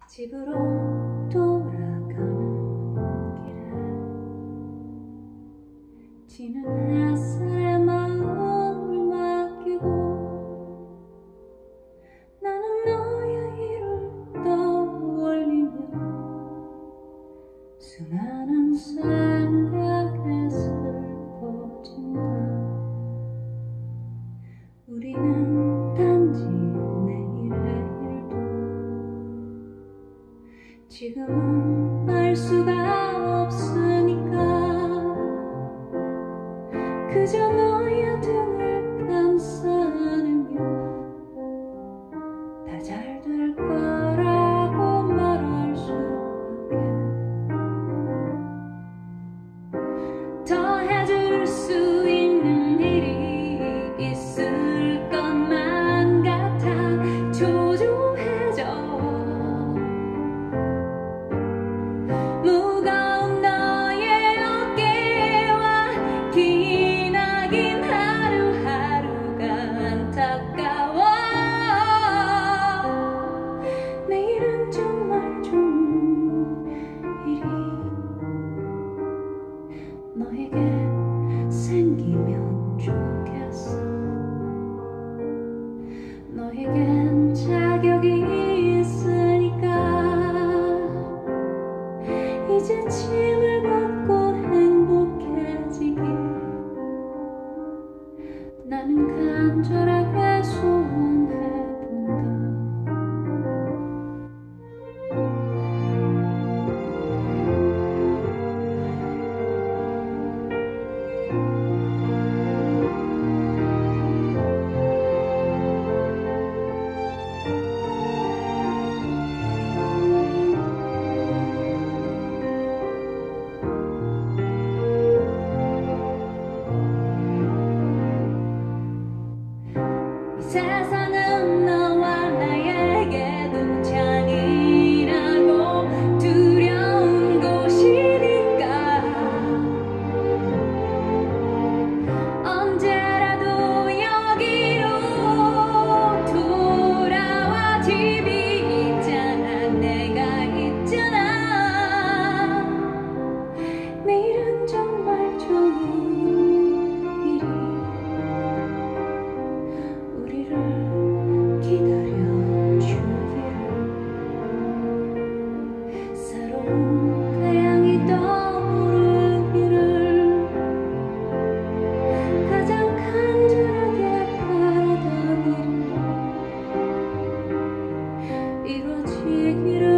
집으로 돌아가는 길에 지는 햇살에 마음을 맡기고 나는 너의 이를 떠올리며 수많은 생각에 슬퍼진다. 우리는 단지 내일의 일도 지금은 알 수가 없으니까 그저 너의 등을 감싸 안으며 다 잘 될 거라고 말할 수밖에 더 해줄 수 있는 일이 있을 것만 같아 초조해져. 무거운 너의 어깨와 기나긴 하루하루가 안타까워. 내일은 정말 좋은 일이 너에게 생기면 좋겠어. 너에겐 자격이 있으니까 이제 짐을 벗고 행복해지길 나는 간절하게 소원해본다. 세상은 너와 나에게도 잔인하고 두려운 곳이니까 언제라도 여기로 돌아와. 집이 있잖아, 내가 있잖아. 내일은 정말 좋은 기다려주기를 새로운 태양이 떠오르기를 가장 간절하게 바라던 일이 이루어지기를